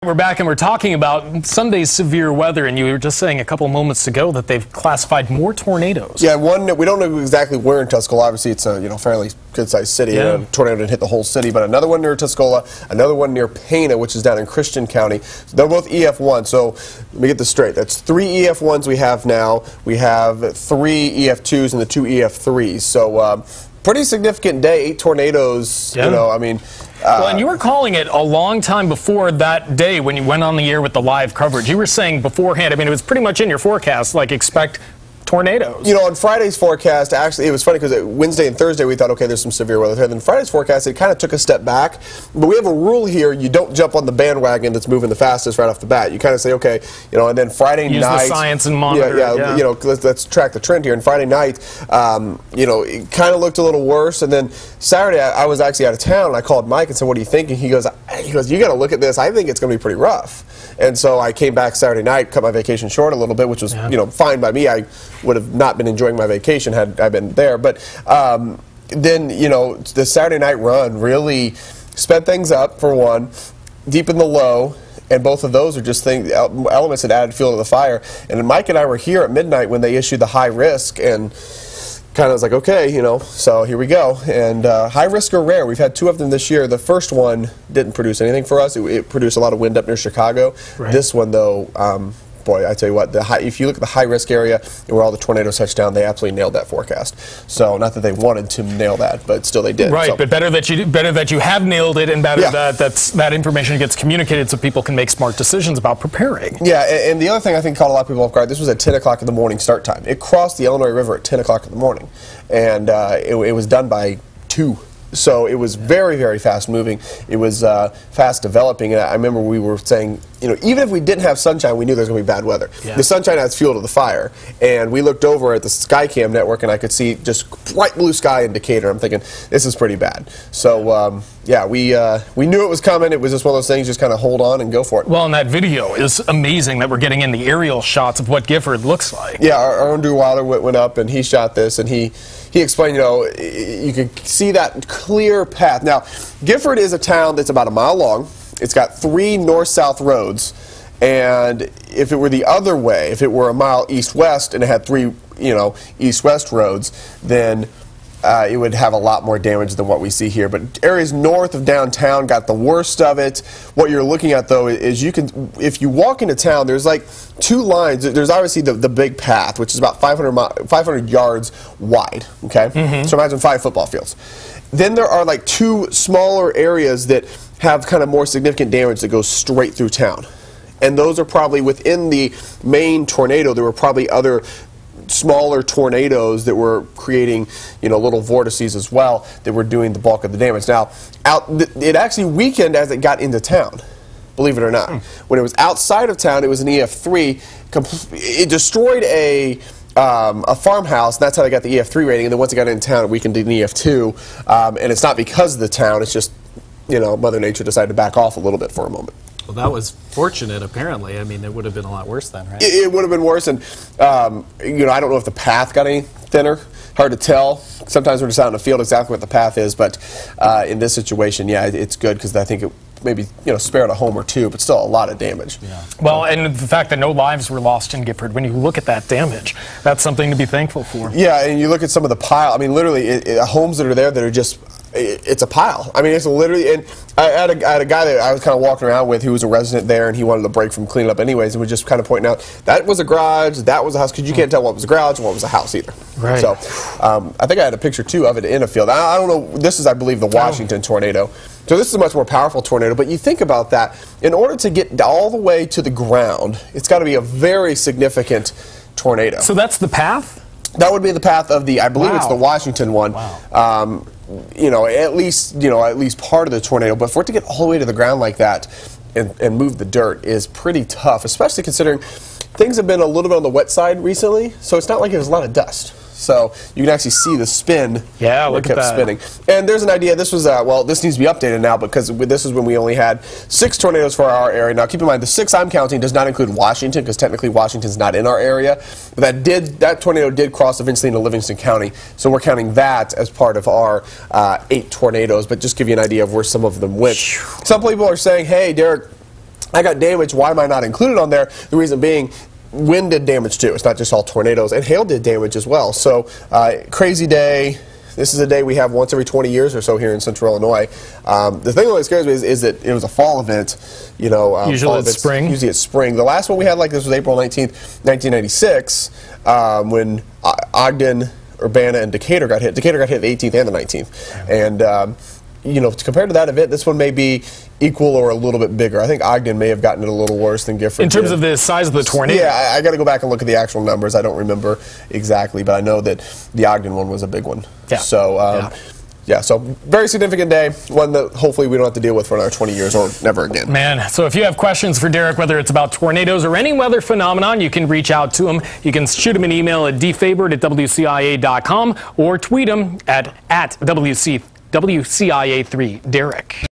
We're back and we're talking about Sunday's severe weather, and you were just saying a couple moments ago that they've classified more tornadoes. Yeah, one, we don't know exactly where in Tuscola. Obviously, it's a fairly good-sized city. Yeah. A tornado didn't hit the whole city, but another one near Tuscola, another one near Pana, which is down in Christian County. They're both EF1. So let me get this straight. That's 3 EF1s we have now. We have 3 EF2s and the 2 EF3s. So pretty significant day. 8 tornadoes. Yeah. You know, I mean. Well, and you were calling it a long time before that day when you went on the air with the live coverage. You were saying beforehand, I mean, it was pretty much in your forecast, like expect tornadoes. You know, on Friday's forecast, actually, it was funny because Wednesday and Thursday we thought, okay, there's some severe weather here. Then Friday's forecast, it kind of took a step back. But we have a rule here: you don't jump on the bandwagon that's moving the fastest right off the bat. You kind of say, okay, you know, and then Friday Use night, the science and monitor. yeah. You know, let's track the trend here. And Friday night, you know, it kind of looked a little worse. And then Saturday, I was actually out of town, and I called Mike and said, "What are you thinking?" He goes, "You got to look at this. I think it's going to be pretty rough." And so I came back Saturday night, cut my vacation short a little bit, which was, you know, fine by me. I would have not been enjoying my vacation had I been there. But then, you know, the Saturday night run really sped things up, for one, deepened the low, and both of those are just things, elements that added fuel to the fire. And Mike and I were here at midnight when they issued the high risk, and kind of was like, okay, you know, so here we go. And high risk are rare. We've had 2 of them this year. The first one didn't produce anything for us. It produced a lot of wind up near Chicago. Right. This one, though, boy, I tell you what, if you look at the high risk area where all the tornadoes touched down, they absolutely nailed that forecast. So not that they wanted to nail that, but still they did. Right, so. but better that you have nailed it, and better that information gets communicated so people can make smart decisions about preparing. Yeah, and the other thing I think caught a lot of people off guard, this was at 10 o'clock in the morning start time. It crossed the Illinois River at 10 o'clock in the morning, and it was done by 2. So it was very, very fast moving. It was fast developing. And I remember we were saying, you know, even if we didn't have sunshine, we knew there was going to be bad weather. Yeah. The sunshine adds fuel to the fire. And we looked over at the Skycam network, and I could see just bright blue sky in Decatur. I'm thinking, this is pretty bad. So, yeah, we knew it was coming. It was just one of those things, just kind of hold on and go for it. Well, and that video is amazing that we're getting in the aerial shots of what Gifford looks like. Yeah, our own Drew Wilder went up, and he shot this, and he explained, you know, you can see that clear path. Now, Gifford is a town that's about a mile long. It's got 3 north-south roads, and if it were the other way, if it were a mile east-west and it had 3, you know, east-west roads, then it would have a lot more damage than what we see here. But areas north of downtown got the worst of it. What you're looking at, though, is you can, if you walk into town, there's like 2 lines. There's obviously the big path, which is about 500 yards wide, okay? So imagine 5 football fields. Then there are like 2 smaller areas that have kind of more significant damage that goes straight through town. And those are probably within the main tornado. There were probably other smaller tornadoes that were creating, you know, little vortices as well that were doing the bulk of the damage. Now, it actually weakened as it got into town, believe it or not. When it was outside of town, it was an EF3. It destroyed a farmhouse, and that's how they got the EF3 rating. And then once it got into town, it weakened to an EF2. And it's not because of the town. It's just, you know, Mother Nature decided to back off a little bit for a moment. Well, that was fortunate, apparently. I mean, it would have been a lot worse then, right? It would have been worse, and you know, I don't know if the path got any thinner. Hard to tell. Sometimes we're just out in the field exactly what the path is, but in this situation, yeah, it's good because I think it maybe, you know, spared a home or 2, but still a lot of damage. Yeah. Well, and the fact that no lives were lost in Gifford, when you look at that damage, that's something to be thankful for. Yeah, and you look at some of the pile. I mean, literally, homes that are there that are just, it's a pile. I mean, it's literally, and I had a guy that I was kind of walking around with who was a resident there, and he wanted to break from cleaning up anyways, and was just kind of pointing out, that was a garage, that was a house, because you can't tell what was a garage and what was a house either. Right. So, I think I had a picture, too, of it in a field. I don't know, this is, I believe, the Washington tornado. So this is a much more powerful tornado, but you think about that, in order to get all the way to the ground, it's got to be a very significant tornado. So that's the path? That would be the path of the, I believe it's the Washington one. Wow. You know, at least part of the tornado. But for it to get all the way to the ground like that and move the dirt is pretty tough, especially considering things have been a little bit on the wet side recently. So it's not like there's a lot of dust. So you can actually see the spin. Yeah, look at that. Spinning. And there's an idea. This was well, this needs to be updated now because this is when we only had 6 tornadoes for our area. Now, keep in mind the 6 I'm counting does not include Washington because technically Washington's not in our area. But that tornado did cross eventually into Livingston County. So we're counting that as part of our 8 tornadoes. But just give you an idea of where some of them went. Some people are saying, "Hey, Derek, I got damage. Why am I not included on there? The reason being, wind did damage too. It's not just all tornadoes, and hail did damage as well. So crazy day. This is a day we have once every 20 years or so here in Central Illinois. The thing that scares me is that it was a fall event. You know, usually it's spring. Usually it's spring. The last one we had like this was April 19th, 1996, when Ogden, Urbana, and Decatur got hit. Decatur got hit the 18th and the 19th, and you know, compared to that event, this one may be equal or a little bit bigger. I think Ogden may have gotten it a little worse than Gifford in terms did. of the size of the tornado. Yeah, I got to go back and look at the actual numbers. I don't remember exactly, but I know that the Ogden one was a big one. Yeah. So, yeah, so very significant day, one that hopefully we don't have to deal with for another 20 years or never again. Man, so if you have questions for Derek, whether it's about tornadoes or any weather phenomenon, you can reach out to him. You can shoot him an email at dfabert@wcia.com or tweet him at WCIA3 Derek.